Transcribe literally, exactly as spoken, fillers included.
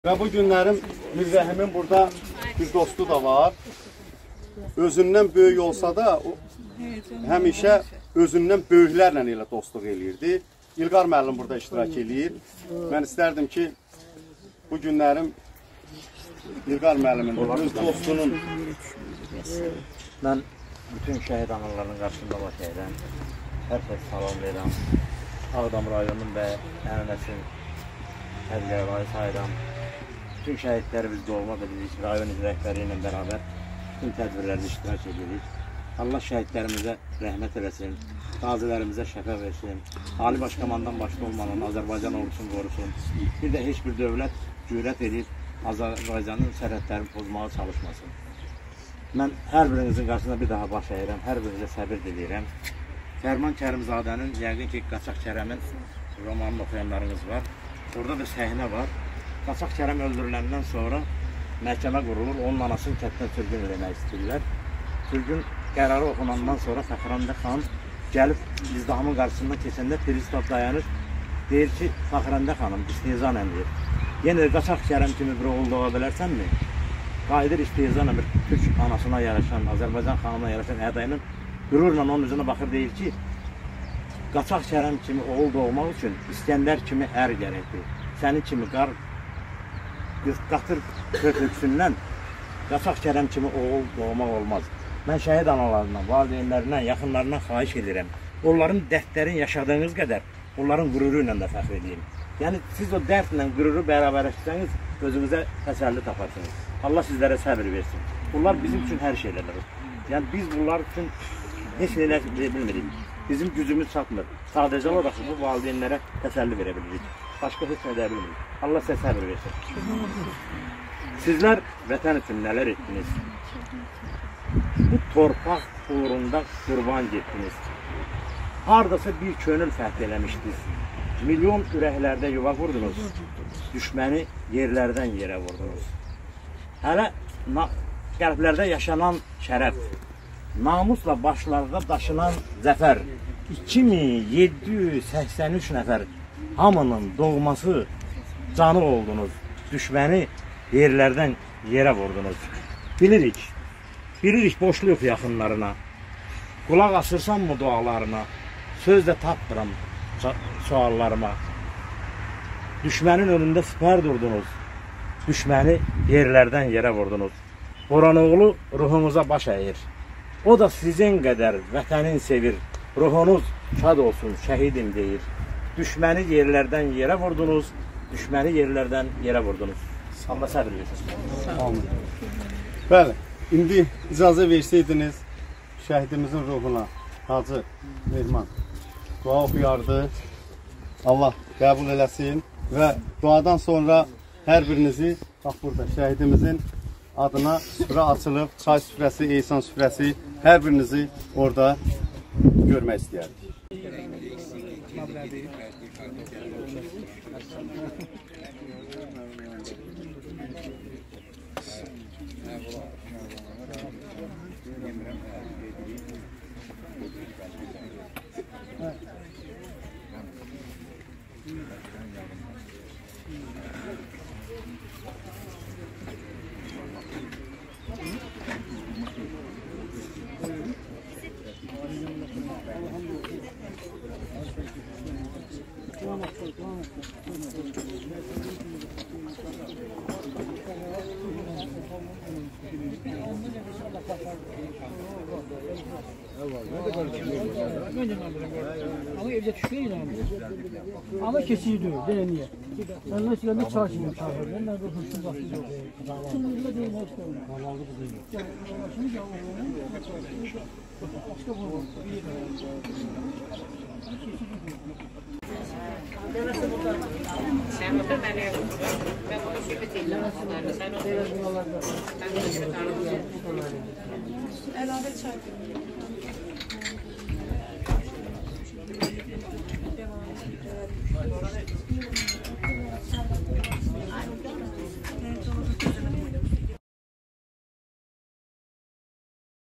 Ve bu günlerim Mirrəhimin burada bir dostu da var. Özündən böyük olsa da o, həmişə özündən böyüklərlə elə dostluq eləyirdi. İlqar müəllim burada iştirak eləyir. Mən istərdim ki, bu günlərim İlqar müəllimin öz dostunun. Mən bütün şəhid analarının qarşısında baş əyirəm. Hər kəs salam verirəm. Ağdam rayonunun və ənənəsin hədiyyə sayıram. Bütün şəhidlərimiz doğma bilirik, rayon rəhbəri ilə bərabər bütün tədbirlərdə iştirak edirik. Allah şəhidlərimizə rəhmət eləsin, qazilərimizə şəfə versin, Ali Başkomandan başda olmanın Azərbaycan ordusunu qorusun. Bir də heç bir dövlət cürət edib Azərbaycanın sərhədlərini pozmağa çalışmasın. Mən hər birinizin qarşısında bir daha baş əyirəm, hər birinizə səbir diləyirəm. Fərman Kərimzadənin, yəqin ki, Qaçaq Kərəmin romanını oxuyanlarınız var. Orada da səhnə var. Qaçaq Kərəm öldürüləndən sonra məhkəmə qurulur, onun anasını kənddən sürgün eləmək istəyirlər. Sürgün qərarı oxunandan sonra Fəxrəndə xan gəlib izdihamın qarşısında keçəndə pristav dayanır, deyir ki, Fəxrəndə xanım istehzanən deyir. Yenə Qaçaq Kərəm kimi bir oğul doğa bilərsənmi? Qayıdır istehzanən bir Türk anasına yaraşan, Azərbaycan xanımına yaraşan ədayının qürurla onun üzünə baxır, deyir ki, Qaçaq Kərəm kimi oğul doğmaq üçün İskəndər kimi ər gərəkdir. Sənin kimi qar qatır köklüksündən Qaçaq Kərəm kimi oğul doğmaq olmaz. Mən şəhid analarından, valideynlərindən, yaxınlarından xahiş edirəm. Onların dərdlərin yaşadığınız qədər onların qüruru ilə də fəxr edeyim. Yəni siz o dərdlə qüruru bərabərləşsəniz özünüzə təsəlli taparsınız. Allah sizlərə səbir versin. Bunlar bizim üçün hər şeylərdir. Yəni biz bunlar üçün heç nələr bilmirik. Bizim gücümüz çatmır. Sadəcə olaraq bu valideynlərə təsəlli verə bilirik. Başqa heç nə deyə bilmirik. Allah sizə səbir versin. Sizlər vətən üçün nələr etdiniz? Bu torpaq uğrunda qurban getdiniz. Haradasa bir könül fəth eləmişdiniz. Milyon ürəklərdə yuva vurdunuz. Düşməni yerlərdən yerə vurdunuz. Hələ qəlblərdə yaşanan şərəf, namusla başlarda daşınan zəfər, iki min yeddi yüz səksən üç nəfər hamının doğması canı oldunuz. Düşməni yerlərdən yerə vurdunuz. Bilirik, bilirik boşluq yaxınlarına. Qulaq asırsan mı dualarına? Söz də tapmıram suallarıma. Düşmənin önündə sipər durdunuz. Düşməni yerlərdən yerə vurdunuz. Oranoğlu ruhunuza baş əyir. O da sizin qədər vətənin sevir. Ruhunuz şad olsun, şəhidim deyir. Düşməni yerlərdən yerə vurdunuz. Düşməni yerlərdən yerə vurdunuz. Allah səbir versin. Amin. Bəli, indi icazə versəydiniz şəhidimizin ruhuna Hacı Mehman dua oxuyardı. Allah qəbul eləsin və duadan sonra hər birinizi bax burada şəhidimizin adına süfrə açılıb, çay süfrəsi, eysan süfrəsi, hər birinizi orada görmək istəyərdik. Ama evde düşmeyin abi. Ama kesiydi, deneye. Ben nasıl geldi çarşıyım çarşıyım. Ben nerede hırsız bakıyorum. Sınırlı değil işte. Kanalı bu değil. Şimdi ya başka bu. Sen otur ben yapayım. Ben bunu şey biteyim. Sen otur. Ben bunu şey tarafım. Elave çay.